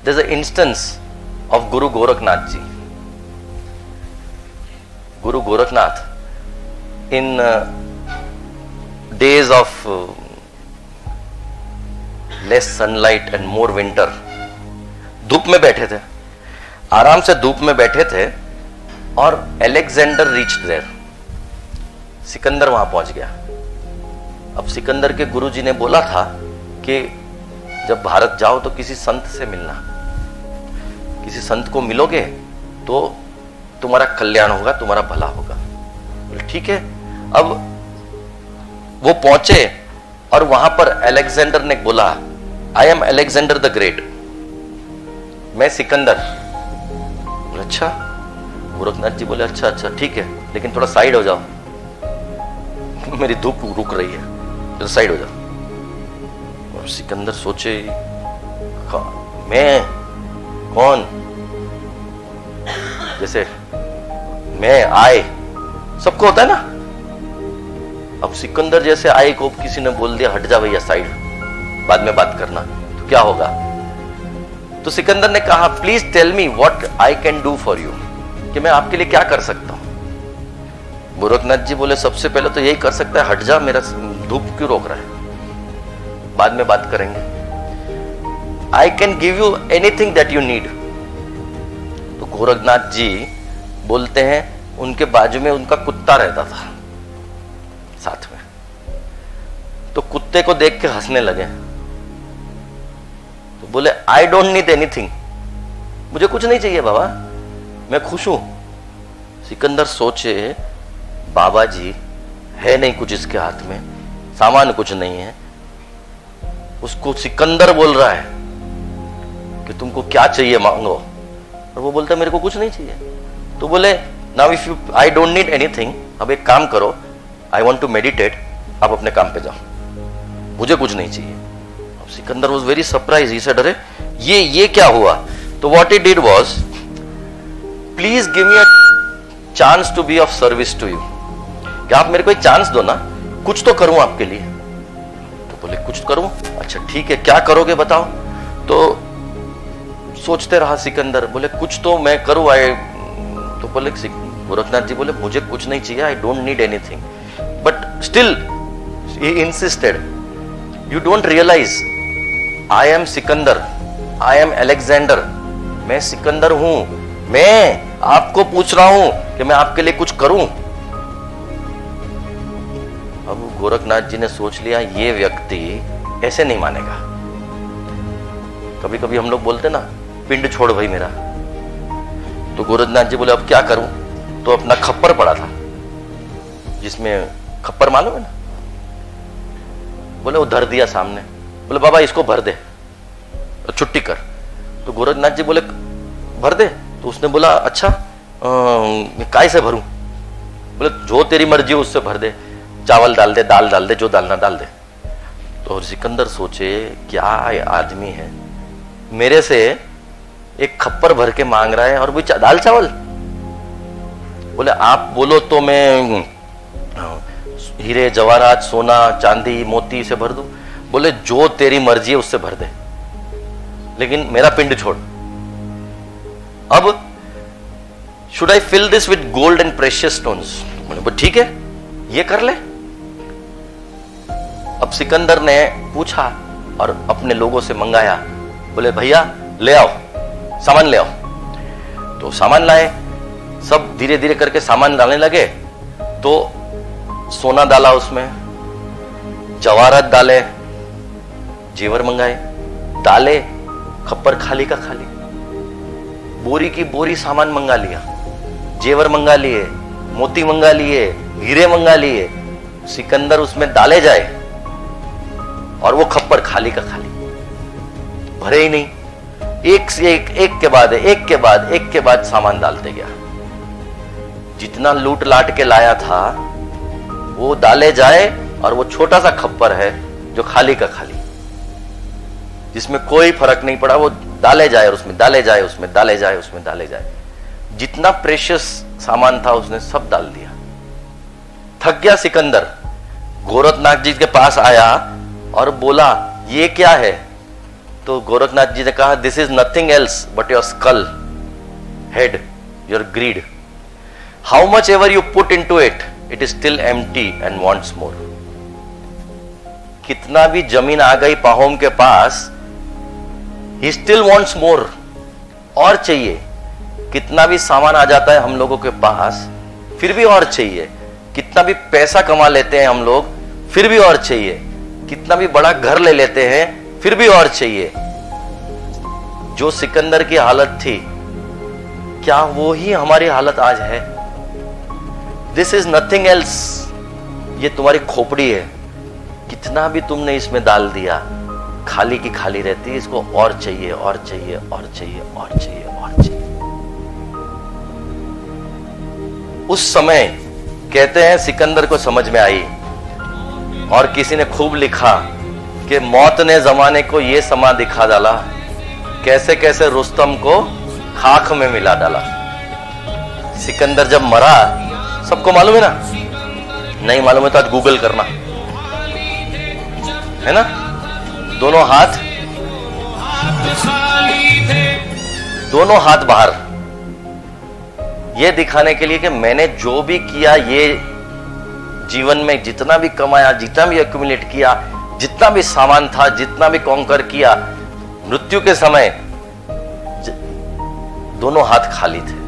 there's an instance of Guru Gorakhnath ji. Guru Gorakhnath, in days of less sunlight and more winter, धूप में बैठे थे, आराम से धूप में बैठे थे, और अलेक्जेंडर रीच्ड देयर, सिकंदर वहां पहुंच गया। अब सिकंदर के गुरुजी ने बोला था कि जब भारत जाओ तो किसी संत से मिलना, किसी संत को मिलोगे तो तुम्हारा कल्याण होगा, तुम्हारा भला होगा। बोले ठीक है। अब वो पहुंचे और वहां पर अलेक्जेंडर ने बोला, I am Alexander the great, मैं सिकंदर। बोले अच्छा। गोरखनाथ जी बोले अच्छा अच्छा ठीक है, लेकिन थोड़ा साइड हो जाओ, मेरी धूप रुक रही है, तो साइड हो जाओ। और सिकंदर सोचे मैं कौन, जैसे मैं आए सबको होता है ना। अब सिकंदर जैसे आए को किसी ने बोल दिया हट जा भैया साइड, बाद में बात करना, तो क्या होगा। तो सिकंदर ने कहा please tell me what I can do for you, कि मैं आपके लिए क्या कर सकता हूं। गोरखनाथ जी बोले सबसे पहले तो यही कर सकता है, हट जा, मेरा धूप क्यों रोक रहा है, बाद में बात करेंगे। I can give you anything that you need. तो गोरखनाथ जी बोलते हैं उनके बाजू में उनका कुत्ता रहता था साथ में, तो कुत्ते को देख के हंसने लगे। तो बोले आई डोंट नीड एनीथिंग, मुझे कुछ नहीं चाहिए बाबा, मैं खुश हूं। सिकंदर सोचे बाबा जी है नहीं कुछ इसके हाथ में, सामान कुछ नहीं है, उसको सिकंदर बोल रहा है कि तुमको क्या चाहिए मांगो, और वो बोलता है मेरे को कुछ नहीं चाहिए। तो बोले now if you I don't need anything, अब एक काम करो, आई वांट टू मेडिटेट, आप अपने काम पे जाओ, मुझे कुछ नहीं चाहिए। अब Sikandar was very surprise, he said अरे ये क्या हुआ। तो what he did was please give me a chance to be of service to you, कि आप मेरे को एक चांस दो ना, कुछ तो करूं आपके लिए। तो बोले कुछ करूं, अच्छा ठीक है क्या करोगे बताओ। तो सोचते रहा सिकंदर, बोले कुछ तो मैं करूं। तो बोले गोरखनाथ जी बोले मुझे कुछ नहीं चाहिए, I don't need anything, but still he insisted, you don't realise I am Sikandar, I am Alexander, मैं सिकंदर हूं, मैं आपको पूछ रहा हूं कि मैं आपके लिए कुछ करूं। अब गोरखनाथ जी ने सोच लिया ये व्यक्ति ऐसे नहीं मानेगा। कभी कभी हम लोग बोलते ना पिंड छोड़ भाई मेरा। तो गोरखनाथ जी बोले अब क्या करूं। तो अपना खप्पर पड़ा था, जिसमें खप्पर मालूम है ना, बोले वो धर दिया सामने। बोले बाबा इसको भर दे, छुट्टी कर। तो गोरखनाथ जी बोले भर दे। तो उसने बोला अच्छा काय से भरूं। बोले जो तेरी मर्जी उससे भर दे, चावल डाल दे, दाल डाल दे, जो डालना डाल दे। तो सिकंदर सोचे क्या आदमी है, मेरे से एक खप्पर भर के मांग रहा है और भी दाल चावल। बोले आप बोलो तो मैं हीरे जवाहरात सोना चांदी मोती से भर दूं। बोले जो तेरी मर्जी है उससे भर दे, लेकिन मेरा पिंड छोड़। अब should I fill this with gold and precious stones. बोले ठीक है ये कर ले। अब सिकंदर ने पूछा और अपने लोगों से मंगाया, बोले भैया ले आओ सामान ले आओ। तो सामान लाए, सब धीरे धीरे करके सामान डालने लगे। तो सोना डाला उसमें, जवाहरात डाले, जेवर मंगाए, डाले, खप्पर खाली का खाली, बोरी की बोरी सामान मंगा लिया, जेवर मंगा लिए, मोती मंगा लिए, हीरे मंगा लिए। सिकंदर उसमें डाले जाए और वो खप्पर खाली का खाली, भरे ही नहीं। एक से एक के बाद एक के बाद एक के बाद सामान डालते गया। जितना लूट लाट के लाया था वो डाले जाए, और वो छोटा सा खप्पर है जो खाली का खाली, जिसमें कोई फर्क नहीं पड़ा, वो डाले जाए और उसमें डाले जाए, उसमें डाले जाए, उसमें डाले जाए। जितना प्रेशियस सामान था उसने सब डाल दिया। थक गया सिकंदर, गोरखनाथ जी के पास आया और बोला ये क्या है। तो गोरखनाथ जी ने कहा, this is nothing else but your skull, head, your greed. How much ever you put into it, it is still empty and wants more. कितना भी जमीन आ गई पाहोम के पास, ही स्टिल वांट्स मोर, और चाहिए. कितना भी सामान आ जाता है हम लोगों के पास, फिर भी और चाहिए. कितना भी पैसा कमा लेते हैं हम लोग, फिर भी और चाहिए. कितना भी बड़ा घर ले लेते हैं, फिर भी और चाहिए. जो सिकंदर की हालत थी, क्या वो ही हमारी हालत आज है? This is nothing else. ये तुम्हारी खोपड़ी है. कितना भी तुमने इसमें डाल दिया, खाली की खाली रहती है. इसको और चाहिए, और चाहिए, और चाहिए, और चाहिए, और चाहिए. उस समय कहते हैं सिकंदर को समझ में आई, और किसी ने खूब लिखा कि मौत ने जमाने को ये समा दिखा डाला, कैसे कैसे रुस्तम को खाक में मिला डाला. सिकंदर जब मरा, सबको मालूम है ना? नहीं मालूम है तो आज गूगल करना, है ना? दोनों हाथ बाहर, ये दिखाने के लिए कि मैंने जो भी किया, ये जीवन में जितना भी कमाया, जितना भी एक्यूमुलेट किया, जितना भी सामान था, जितना भी कॉन्कर किया, मृत्यु के समय दोनों हाथ खाली थे.